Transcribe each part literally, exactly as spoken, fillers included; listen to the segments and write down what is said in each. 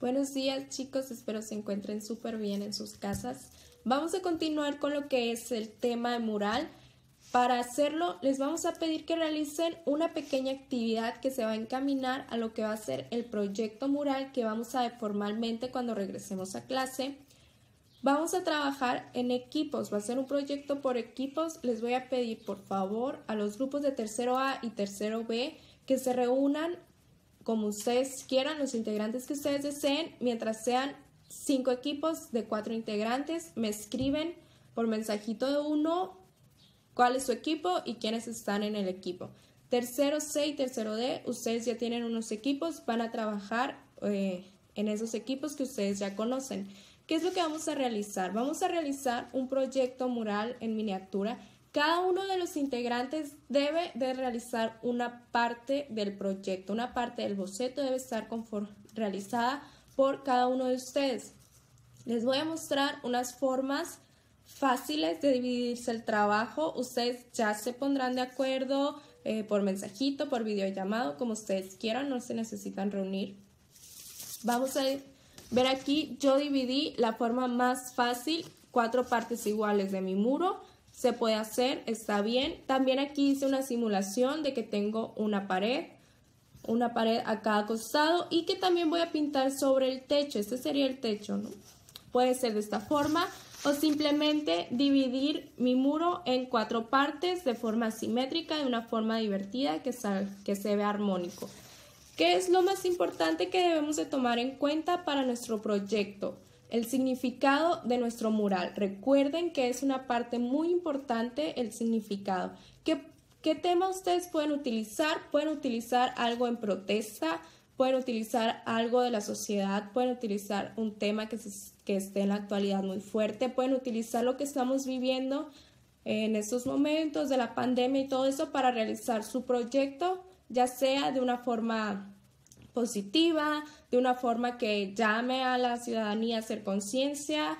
Buenos días chicos, espero se encuentren súper bien en sus casas. Vamos a continuar con lo que es el tema de mural. Para hacerlo les vamos a pedir que realicen una pequeña actividad que se va a encaminar a lo que va a ser el proyecto mural que vamos a ver formalmente cuando regresemos a clase. Vamos a trabajar en equipos, va a ser un proyecto por equipos. Les voy a pedir por favor a los grupos de tercero A y tercero B que se reúnan como ustedes quieran, los integrantes que ustedes deseen, mientras sean cinco equipos de cuatro integrantes. Me escriben por mensajito de uno cuál es su equipo y quiénes están en el equipo. Tercero C y tercero D, ustedes ya tienen unos equipos, van a trabajar eh, en esos equipos que ustedes ya conocen. ¿Qué es lo que vamos a realizar? Vamos a realizar un proyecto mural en miniatura. Cada uno de los integrantes debe de realizar una parte del proyecto, una parte del boceto debe estar realizada por cada uno de ustedes. Les voy a mostrar unas formas fáciles de dividirse el trabajo. Ustedes ya se pondrán de acuerdo eh, por mensajito, por videollamado, como ustedes quieran, no se necesitan reunir. Vamos a ver aquí, yo dividí la forma más fácil, cuatro partes iguales de mi muro. Se puede hacer, está bien. También aquí hice una simulación de que tengo una pared, una pared a cada costado y que también voy a pintar sobre el techo. Este sería el techo, ¿no? Puede ser de esta forma o simplemente dividir mi muro en cuatro partes de forma simétrica, de una forma divertida que, sal, que se vea armónico. ¿Qué es lo más importante que debemos de tomar en cuenta para nuestro proyecto? El significado de nuestro mural. Recuerden que es una parte muy importante el significado. ¿Qué, qué tema ustedes pueden utilizar? Pueden utilizar algo en protesta, pueden utilizar algo de la sociedad, pueden utilizar un tema que, se, que esté en la actualidad muy fuerte, pueden utilizar lo que estamos viviendo en estos momentos de la pandemia y todo eso para realizar su proyecto, ya sea de una forma positiva, de una forma que llame a la ciudadanía a hacer conciencia.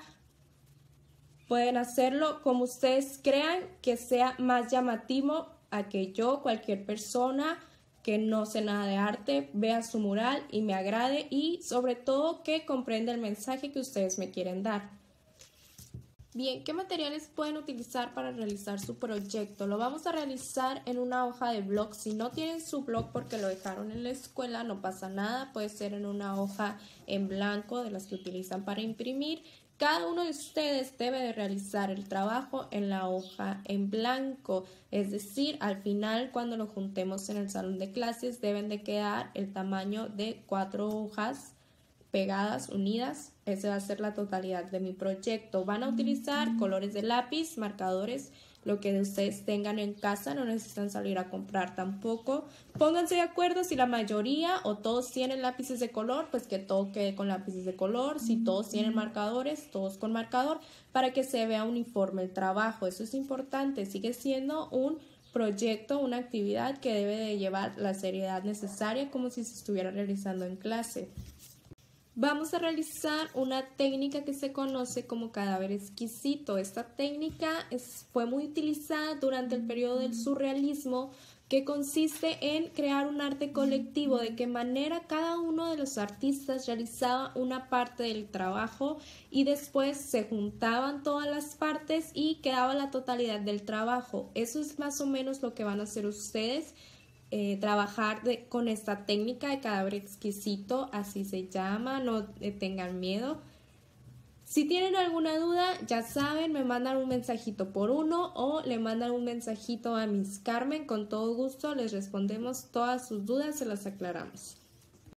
Pueden hacerlo como ustedes crean que sea más llamativo a que yo, cualquier persona que no sé nada de arte, vea su mural y me agrade y sobre todo que comprenda el mensaje que ustedes me quieren dar. Bien, ¿qué materiales pueden utilizar para realizar su proyecto? Lo vamos a realizar en una hoja de blog. Si no tienen su blog porque lo dejaron en la escuela, no pasa nada. Puede ser en una hoja en blanco de las que utilizan para imprimir. Cada uno de ustedes debe de realizar el trabajo en la hoja en blanco. Es decir, al final, cuando lo juntemos en el salón de clases, deben de quedar el tamaño de cuatro hojas pegadas, unidas. Esa va a ser la totalidad de mi proyecto. Van a utilizar colores de lápiz, marcadores, lo que ustedes tengan en casa, no necesitan salir a comprar tampoco. Pónganse de acuerdo si la mayoría o todos tienen lápices de color, pues que todo quede con lápices de color. Si todos tienen marcadores, todos con marcador, para que se vea uniforme el trabajo. Eso es importante, sigue siendo un proyecto, una actividad que debe de llevar la seriedad necesaria como si se estuviera realizando en clase. Vamos a realizar una técnica que se conoce como cadáver exquisito. Esta técnica es, fue muy utilizada durante el periodo del surrealismo, que consiste en crear un arte colectivo, de qué manera cada uno de los artistas realizaba una parte del trabajo y después se juntaban todas las partes y quedaba la totalidad del trabajo. Eso es más o menos lo que van a hacer ustedes. Eh, trabajar de, con esta técnica de cadáver exquisito, así se llama, no eh, tengan miedo. Si tienen alguna duda, ya saben, me mandan un mensajito por uno o le mandan un mensajito a Miss Carmen, con todo gusto les respondemos todas sus dudas, se las aclaramos.